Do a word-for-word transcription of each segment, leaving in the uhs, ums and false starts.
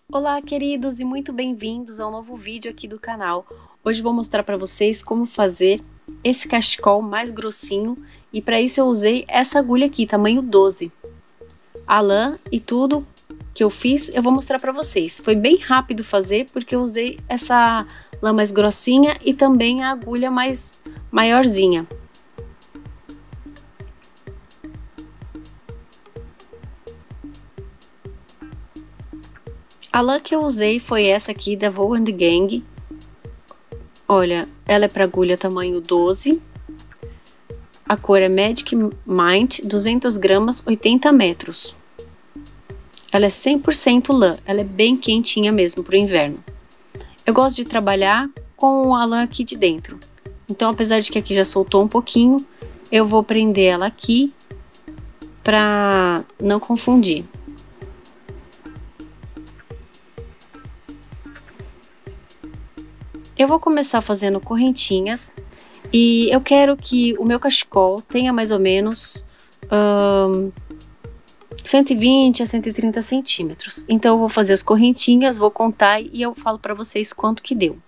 Olá, queridos, e muito bem-vindos ao novo vídeo aqui do canal. Hoje vou mostrar para vocês como fazer esse cachecol mais grossinho, e para isso eu usei essa agulha aqui, tamanho doze. A lã e tudo que eu fiz eu vou mostrar para vocês. Foi bem rápido fazer porque eu usei essa lã mais grossinha e também a agulha mais maiorzinha. A lã que eu usei foi essa aqui da Vow and Gang. Olha, ela é para agulha tamanho doze. A cor é Magic Mind, duzentas gramas, oitenta metros. Ela é cem por cento lã, ela é bem quentinha mesmo para o inverno. Eu gosto de trabalhar com a lã aqui de dentro. Então, apesar de que aqui já soltou um pouquinho, eu vou prender ela aqui para não confundir. Eu vou começar fazendo correntinhas e eu quero que o meu cachecol tenha mais ou menos um, cento e vinte a cento e trinta centímetros. Então eu vou fazer as correntinhas, vou contar e eu falo para vocês quanto que deu.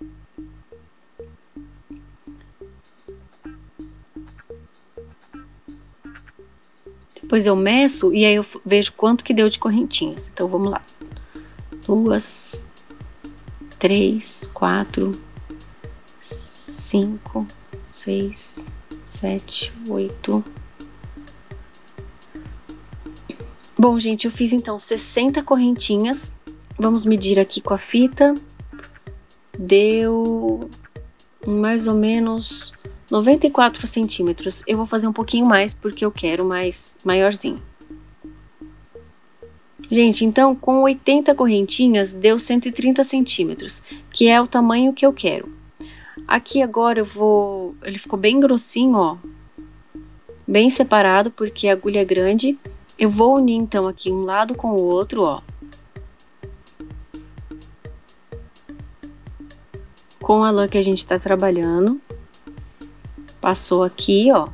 Depois eu meço e aí eu vejo quanto que deu de correntinhas. Então vamos lá. Duas, três, quatro, cinco, seis, sete, oito. Bom, gente, eu fiz então sessenta correntinhas. Vamos medir aqui com a fita. Deu mais ou menos noventa e quatro centímetros. Eu vou fazer um pouquinho mais porque eu quero mais maiorzinho. Gente, então com oitenta correntinhas deu cento e trinta centímetros, que é o tamanho que eu quero. Aqui agora eu vou... Ele ficou bem grossinho, ó. Bem separado, porque a agulha é grande. Eu vou unir, então, aqui um lado com o outro, ó. Com a lã que a gente tá trabalhando. Passou aqui, ó.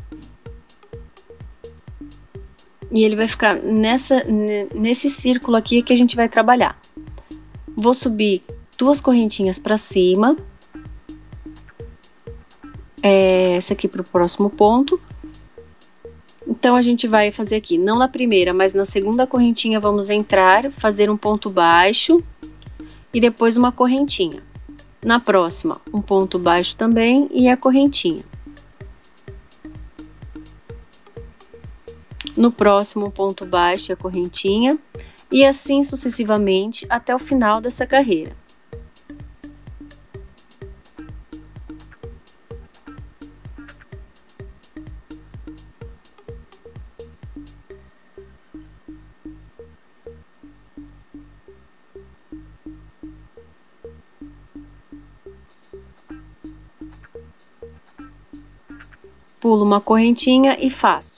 E ele vai ficar nessa, nesse círculo aqui que a gente vai trabalhar. Vou subir duas correntinhas pra cima. É, essa aqui pro próximo ponto. Então, a gente vai fazer aqui, não na primeira, mas na segunda correntinha vamos entrar, fazer um ponto baixo e depois uma correntinha. Na próxima, um ponto baixo também e a correntinha. No próximo, um ponto baixo e a correntinha. E assim sucessivamente até o final dessa carreira. Pulo uma correntinha e faço.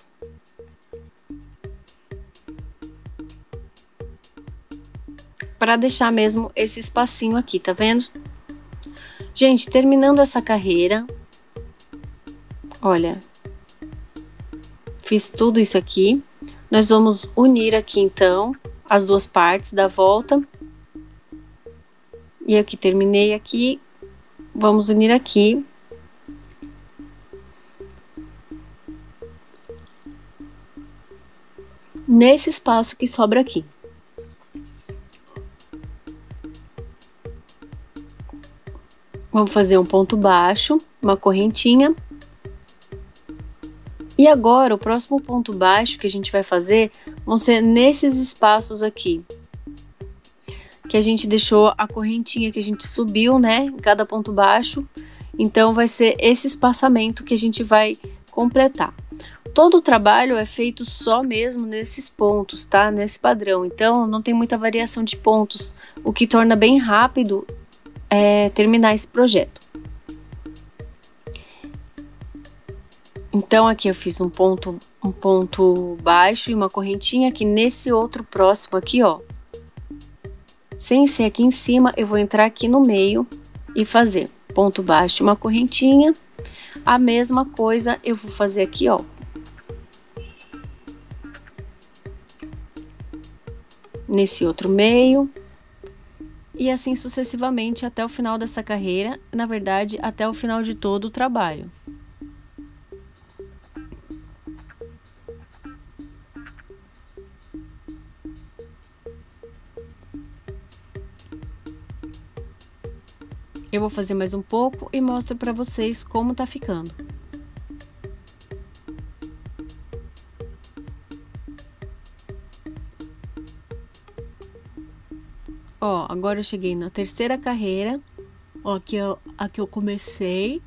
Para deixar mesmo esse espacinho aqui, tá vendo? Gente, terminando essa carreira, olha, fiz tudo isso aqui. Nós vamos unir aqui, então, as duas partes da volta. E aqui, terminei aqui, vamos unir aqui. Nesse espaço que sobra aqui. Vamos fazer um ponto baixo, uma correntinha. E agora, o próximo ponto baixo que a gente vai fazer vão ser nesses espaços aqui. Que a gente deixou a correntinha que a gente subiu, né? Em cada ponto baixo. Então, vai ser esse espaçamento que a gente vai completar. Todo o trabalho é feito só mesmo nesses pontos, tá? Nesse padrão. Então, não tem muita variação de pontos, o que torna bem rápido é, terminar esse projeto. Então, aqui eu fiz um ponto, um ponto baixo e uma correntinha aqui nesse outro próximo aqui, ó. Sem ser aqui em cima, eu vou entrar aqui no meio e fazer ponto baixo e uma correntinha. A mesma coisa eu vou fazer aqui, ó. Nesse outro meio. E assim sucessivamente até o final dessa carreira, na verdade, até o final de todo o trabalho. Eu vou fazer mais um pouco e mostro para vocês como tá ficando. Ó, agora eu cheguei na terceira carreira. Ó, aqui eu, aqui eu comecei.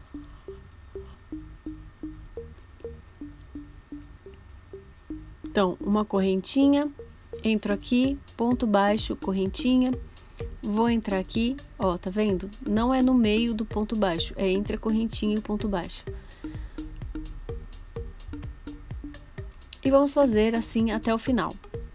Então, uma correntinha, entro aqui, ponto baixo, correntinha. Vou entrar aqui, ó, tá vendo? Não é no meio do ponto baixo, é entre a correntinha e o ponto baixo. E vamos fazer assim até o final.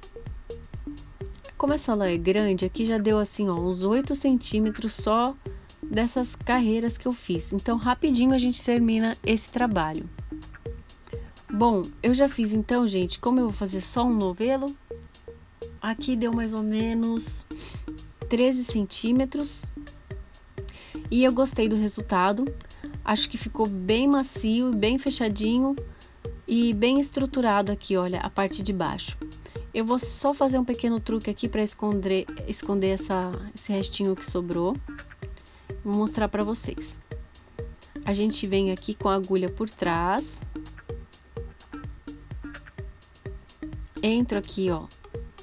Como essa lã é grande, aqui já deu assim, ó, uns oito centímetros só dessas carreiras que eu fiz. Então, rapidinho a gente termina esse trabalho. Bom, eu já fiz então, gente, como eu vou fazer só um novelo, aqui deu mais ou menos treze centímetros. E eu gostei do resultado. Acho que ficou bem macio, bem fechadinho e bem estruturado aqui, olha, a parte de baixo. Eu vou só fazer um pequeno truque aqui para esconder, esconder essa, esse restinho que sobrou. Vou mostrar para vocês. A gente vem aqui com a agulha por trás. Entro aqui, ó,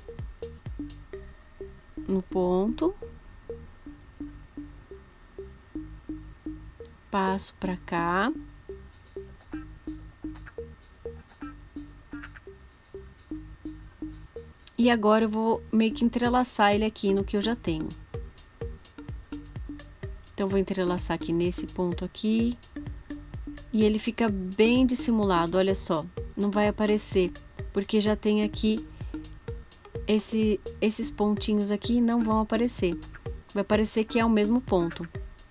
no ponto. Passo para cá. E agora eu vou meio que entrelaçar ele aqui no que eu já tenho. Então, vou entrelaçar aqui nesse ponto aqui. E ele fica bem dissimulado, olha só. Não vai aparecer, porque já tem aqui esse, esses pontinhos aqui não vão aparecer. Vai parecer que é o mesmo ponto.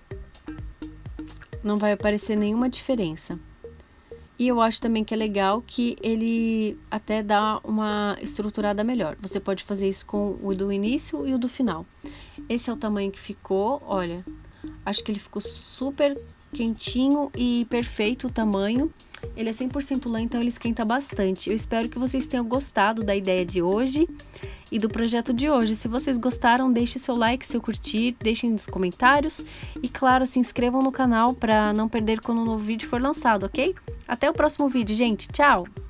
Não vai aparecer nenhuma diferença. E eu acho também que é legal que ele até dá uma estruturada melhor. Você pode fazer isso com o do início e o do final. Esse é o tamanho que ficou, olha. Acho que ele ficou super quentinho e perfeito o tamanho. Ele é cem por cento lã, então ele esquenta bastante. Eu espero que vocês tenham gostado da ideia de hoje e do projeto de hoje. Se vocês gostaram, deixe seu like, seu curtir, deixem nos comentários. E claro, se inscrevam no canal para não perder quando um novo vídeo for lançado, ok? Até o próximo vídeo, gente. Tchau!